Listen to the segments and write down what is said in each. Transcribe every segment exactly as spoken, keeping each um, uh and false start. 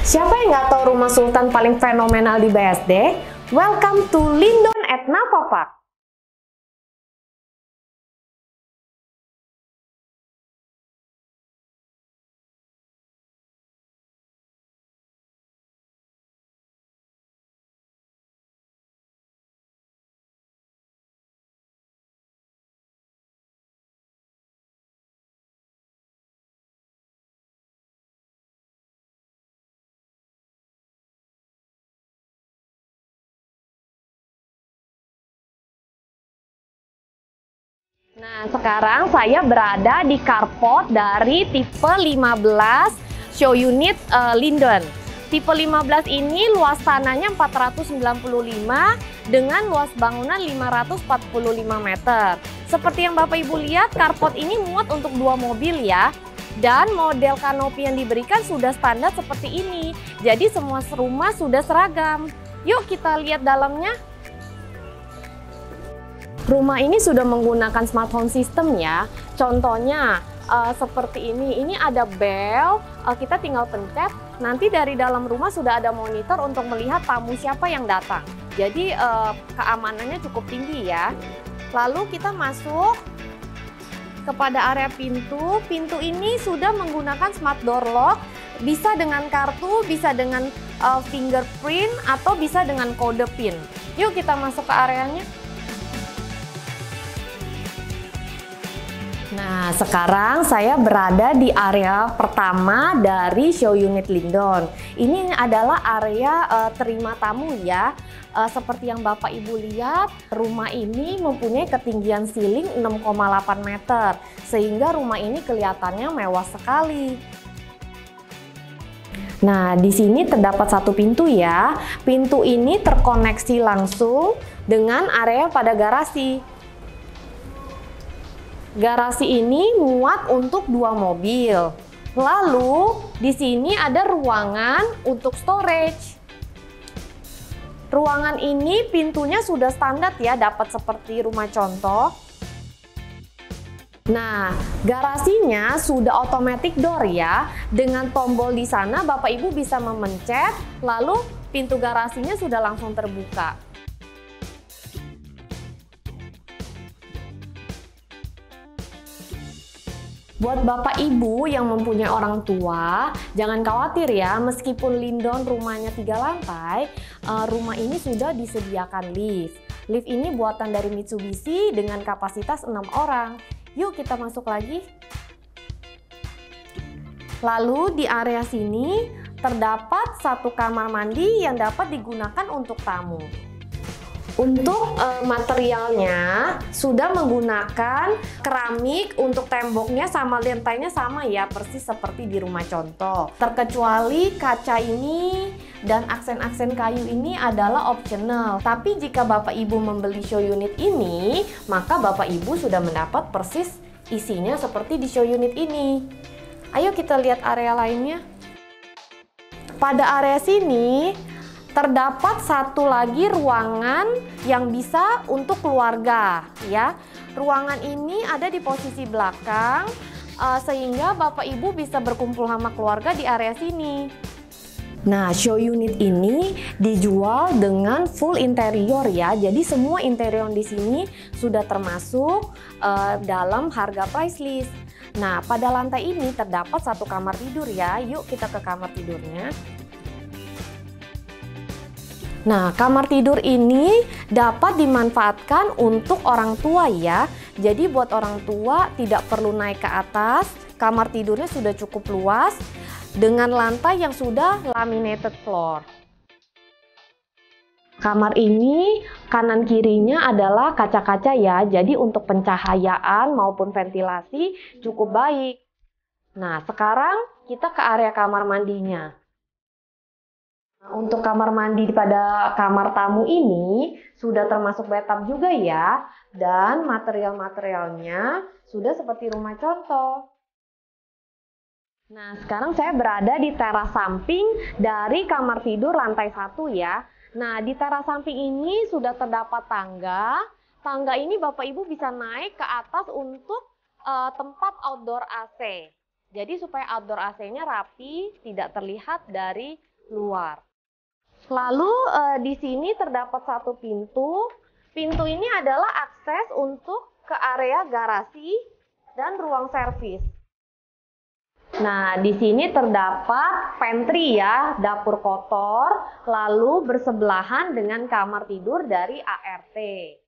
Siapa yang nggak tahu rumah sultan paling fenomenal di B S D? Welcome to Lindon at Nava Park. Nah, sekarang saya berada di carport dari tipe lima belas show unit uh, Lindon. Tipe lima belas ini luas tanahnya empat ratus sembilan puluh lima dengan luas bangunan lima ratus empat puluh lima meter. Seperti yang Bapak Ibu lihat, carport ini muat untuk dua mobil ya. Dan model kanopi yang diberikan sudah standar seperti ini. Jadi semua rumah sudah seragam. Yuk kita lihat dalamnya. Rumah ini sudah menggunakan smart home system ya. Contohnya uh, seperti ini. Ini ada bel, uh, kita tinggal pencet. Nanti dari dalam rumah sudah ada monitor untuk melihat tamu siapa yang datang. Jadi uh, keamanannya cukup tinggi ya. Lalu kita masuk kepada area pintu. Pintu ini sudah menggunakan smart door lock. Bisa dengan kartu, bisa dengan uh, fingerprint, atau bisa dengan kode PIN. Yuk kita masuk ke areanya. Nah, sekarang saya berada di area pertama dari show unit Lindon. Ini adalah area uh, terima tamu ya. Uh, seperti yang Bapak Ibu lihat, rumah ini mempunyai ketinggian ceiling enam koma delapan meter. Sehingga rumah ini kelihatannya mewah sekali. Nah, di sini terdapat satu pintu ya. Pintu ini terkoneksi langsung dengan area pada garasi. Garasi ini muat untuk dua mobil. Lalu di sini ada ruangan untuk storage. Ruangan ini pintunya sudah standar ya, dapat seperti rumah contoh. Nah, garasinya sudah automatic door ya. Dengan tombol di sana Bapak Ibu bisa memencet, lalu pintu garasinya sudah langsung terbuka. Buat Bapak Ibu yang mempunyai orang tua, jangan khawatir ya, meskipun Lindon rumahnya tiga lantai, rumah ini sudah disediakan lift. Lift ini buatan dari Mitsubishi dengan kapasitas enam orang. Yuk kita masuk lagi. Lalu di area sini terdapat satu kamar mandi yang dapat digunakan untuk tamu. Untuk uh, materialnya sudah menggunakan keramik, untuk temboknya sama lantainya sama ya, persis seperti di rumah contoh. Terkecuali kaca ini dan aksen-aksen kayu ini adalah optional. Tapi jika Bapak Ibu membeli show unit ini, maka Bapak Ibu sudah mendapat persis isinya seperti di show unit ini. Ayo kita lihat area lainnya. Pada area sini terdapat satu lagi ruangan yang bisa untuk keluarga ya. Ruangan ini ada di posisi belakang uh, sehingga Bapak Ibu bisa berkumpul sama keluarga di area sini. Nah, show unit ini dijual dengan full interior ya. Jadi semua interior di sini sudah termasuk uh, dalam harga price list. Nah, pada lantai ini terdapat satu kamar tidur ya. Yuk kita ke kamar tidurnya. Nah, kamar tidur ini dapat dimanfaatkan untuk orang tua ya. Jadi buat orang tua tidak perlu naik ke atas, kamar tidurnya sudah cukup luas dengan lantai yang sudah laminated floor. Kamar ini kanan kirinya adalah kaca-kaca ya, jadi untuk pencahayaan maupun ventilasi cukup baik. Nah, sekarang kita ke area kamar mandinya. Untuk kamar mandi pada kamar tamu ini sudah termasuk bathtub juga ya, dan material-materialnya sudah seperti rumah contoh. Nah, sekarang saya berada di teras samping dari kamar tidur lantai satu ya. Nah, di teras samping ini sudah terdapat tangga. Tangga ini Bapak Ibu bisa naik ke atas untuk uh, tempat outdoor A C. Jadi supaya outdoor A C-nya rapi, tidak terlihat dari luar. Lalu eh, di sini terdapat satu pintu. Pintu ini adalah akses untuk ke area garasi dan ruang servis. Nah, di sini terdapat pantry ya, dapur kotor, lalu bersebelahan dengan kamar tidur dari A R T.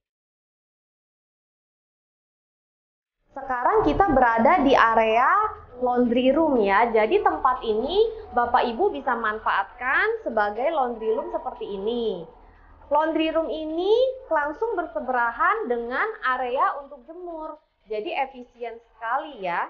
Sekarang kita berada di area laundry room ya. Jadi tempat ini Bapak Ibu bisa manfaatkan sebagai laundry room seperti ini. Laundry room ini langsung bersebelahan dengan area untuk jemur. Jadi efisien sekali ya.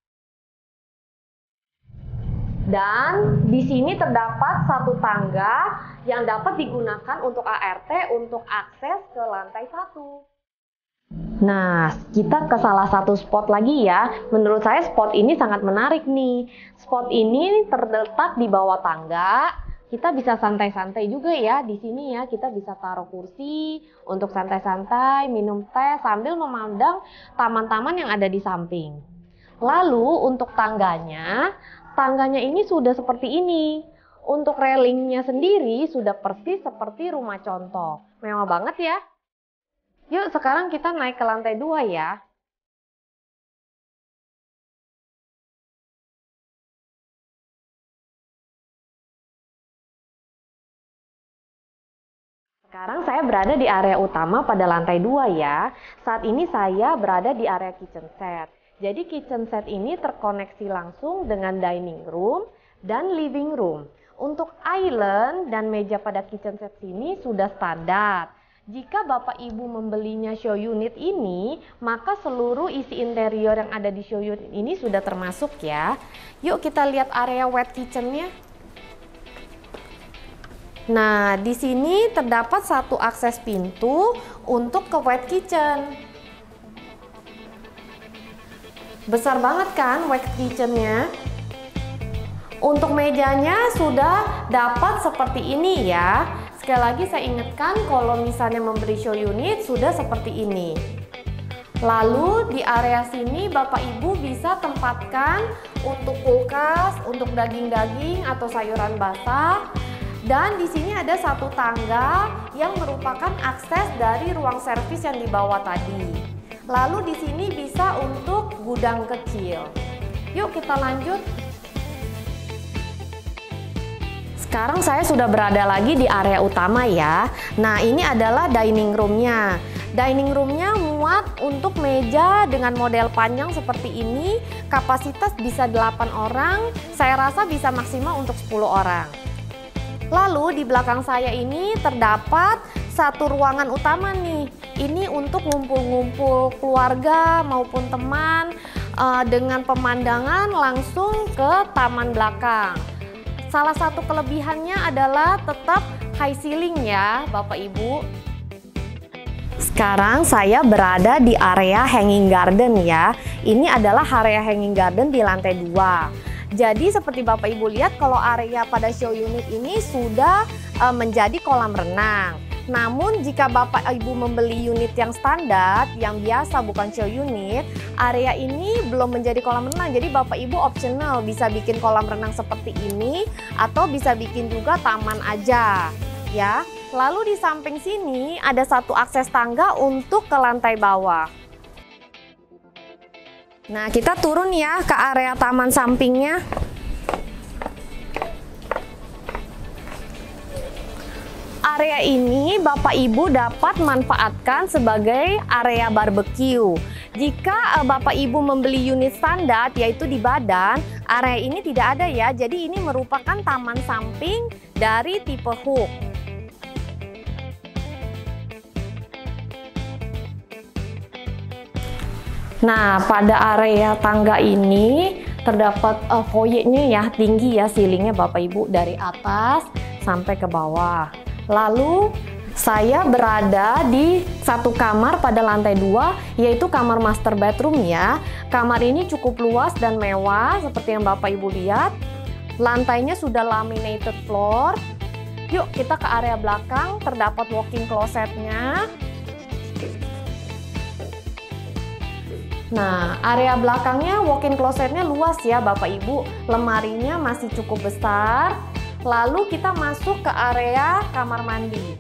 Dan di sini terdapat satu tangga yang dapat digunakan untuk A R T untuk akses ke lantai satu. Nah, kita ke salah satu spot lagi ya. Menurut saya spot ini sangat menarik nih. Spot ini terletak di bawah tangga. Kita bisa santai-santai juga ya di sini ya. Kita bisa taruh kursi untuk santai-santai, minum teh sambil memandang taman-taman yang ada di samping. Lalu untuk tangganya, tangganya ini sudah seperti ini. Untuk railingnya sendiri sudah persis seperti rumah contoh. Mewah banget ya. Yuk sekarang kita naik ke lantai dua ya. Sekarang saya berada di area utama pada lantai dua ya. Saat ini saya berada di area kitchen set. Jadi kitchen set ini terkoneksi langsung dengan dining room dan living room. Untuk island dan meja pada kitchen set sini sudah standar. Jika Bapak Ibu membelinya show unit ini, maka seluruh isi interior yang ada di show unit ini sudah termasuk ya. Yuk kita lihat area wet kitchen-nya. Nah, di sini terdapat satu akses pintu untuk ke wet kitchen. Besar banget kan wet kitchen-nya? Untuk mejanya sudah dapat seperti ini ya. Sekali lagi saya ingatkan kalau misalnya membeli show unit sudah seperti ini. Lalu di area sini Bapak Ibu bisa tempatkan untuk kulkas, untuk daging-daging atau sayuran basah. Dan di sini ada satu tangga yang merupakan akses dari ruang servis yang di bawah tadi. Lalu di sini bisa untuk gudang kecil. Yuk kita lanjut. Sekarang saya sudah berada lagi di area utama ya. Nah ini adalah dining room-nya. Dining room-nya muat untuk meja dengan model panjang seperti ini. Kapasitas bisa delapan orang. Saya rasa bisa maksimal untuk sepuluh orang. Lalu di belakang saya ini terdapat satu ruangan utama nih. Ini untuk ngumpul-ngumpul keluarga maupun teman uh, dengan pemandangan langsung ke taman belakang. Salah satu kelebihannya adalah tetap high ceiling ya Bapak Ibu. Sekarang saya berada di area hanging garden ya. Ini adalah area hanging garden di lantai dua. Jadi seperti Bapak Ibu lihat kalau area pada show unit ini sudah e, menjadi kolam renang. Namun jika Bapak Ibu membeli unit yang standar, yang biasa bukan show unit, area ini belum menjadi kolam renang. Jadi Bapak Ibu optional bisa bikin kolam renang seperti ini atau bisa bikin juga taman aja ya. Lalu di samping sini ada satu akses tangga untuk ke lantai bawah. Nah, kita turun ya ke area taman sampingnya. Area ini Bapak Ibu dapat manfaatkan sebagai area barbecue. Jika uh, Bapak Ibu membeli unit standar yaitu di badan, area ini tidak ada ya. Jadi ini merupakan taman samping dari tipe hook. Nah, pada area tangga ini terdapat uh, foyernya ya, tinggi ya ceilingnya Bapak Ibu dari atas sampai ke bawah. Lalu saya berada di satu kamar pada lantai dua, yaitu kamar master bedroom ya. Kamar ini cukup luas dan mewah seperti yang Bapak Ibu lihat. Lantainya sudah laminated floor. Yuk kita ke area belakang, terdapat walk-in closetnya. Nah, area belakangnya walk-in closetnya luas ya Bapak Ibu. Lemarinya masih cukup besar. Lalu kita masuk ke area kamar mandi.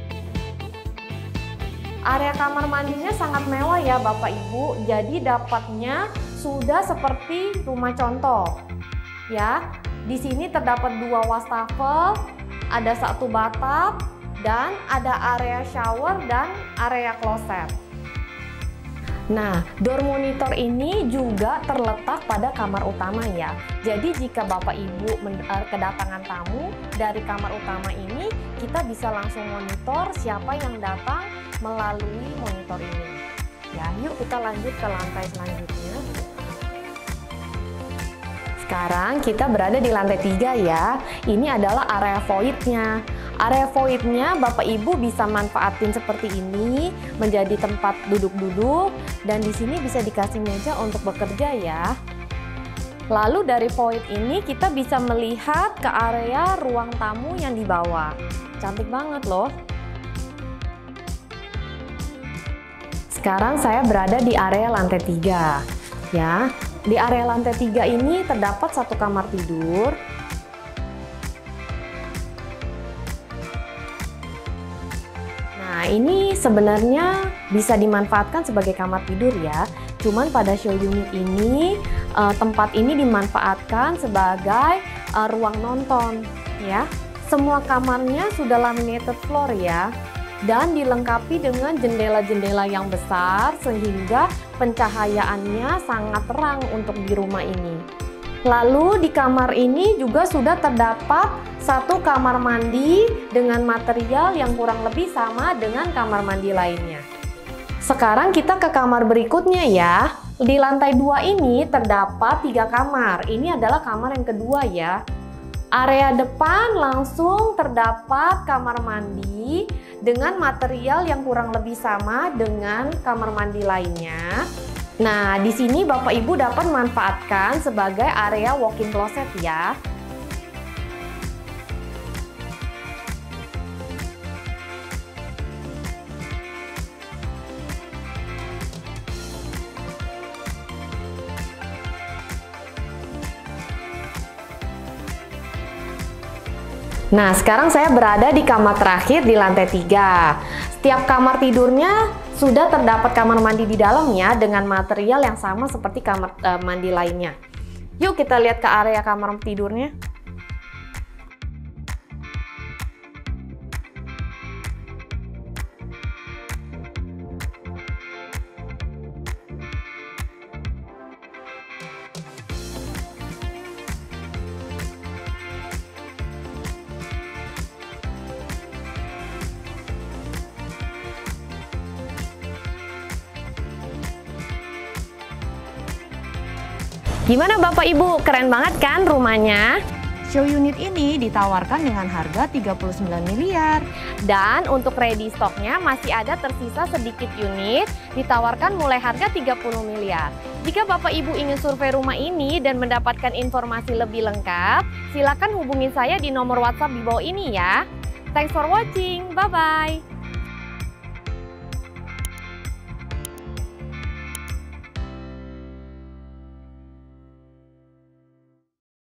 Area kamar mandinya sangat mewah ya Bapak Ibu, jadi dapatnya sudah seperti rumah contoh. Ya, di sini terdapat dua wastafel, ada satu bathtub, dan ada area shower dan area kloset. Nah, door monitor ini juga terletak pada kamar utama ya. Jadi jika Bapak Ibu kedatangan tamu dari kamar utama ini, kita bisa langsung monitor siapa yang datang melalui monitor ini. Ya, yuk kita lanjut ke lantai selanjutnya. Sekarang kita berada di lantai tiga ya. Ini adalah area void-nya. Area void-nya Bapak Ibu bisa manfaatin seperti ini, menjadi tempat duduk-duduk, dan di sini bisa dikasih meja untuk bekerja ya. Lalu dari void ini kita bisa melihat ke area ruang tamu yang di bawah. Cantik banget loh. Sekarang saya berada di area lantai tiga ya. Di area lantai tiga ini terdapat satu kamar tidur. Nah, ini sebenarnya bisa dimanfaatkan sebagai kamar tidur ya. Cuman pada show unit ini eh, tempat ini dimanfaatkan sebagai eh, ruang nonton ya. Semua kamarnya sudah laminated floor ya. Dan dilengkapi dengan jendela-jendela yang besar sehingga pencahayaannya sangat terang untuk di rumah ini. Lalu di kamar ini juga sudah terdapat satu kamar mandi dengan material yang kurang lebih sama dengan kamar mandi lainnya. Sekarang kita ke kamar berikutnya ya. Di lantai dua ini terdapat tiga kamar. Ini adalah kamar yang kedua ya. Area depan langsung terdapat kamar mandi dengan material yang kurang lebih sama dengan kamar mandi lainnya. Nah, di sini Bapak Ibu dapat memanfaatkan sebagai area walk-in closet ya. Nah, sekarang saya berada di kamar terakhir di lantai tiga. Setiap kamar tidurnya sudah terdapat kamar mandi di dalamnya dengan material yang sama seperti kamar uh, mandi lainnya. Yuk kita lihat ke area kamar tidurnya. Gimana Bapak Ibu, keren banget kan rumahnya? Show unit ini ditawarkan dengan harga tiga puluh sembilan miliar. Dan untuk ready stocknya masih ada tersisa sedikit unit, ditawarkan mulai harga tiga puluh miliar. Jika Bapak Ibu ingin survei rumah ini dan mendapatkan informasi lebih lengkap, silakan hubungi saya di nomor WhatsApp di bawah ini ya. Thanks for watching, bye-bye.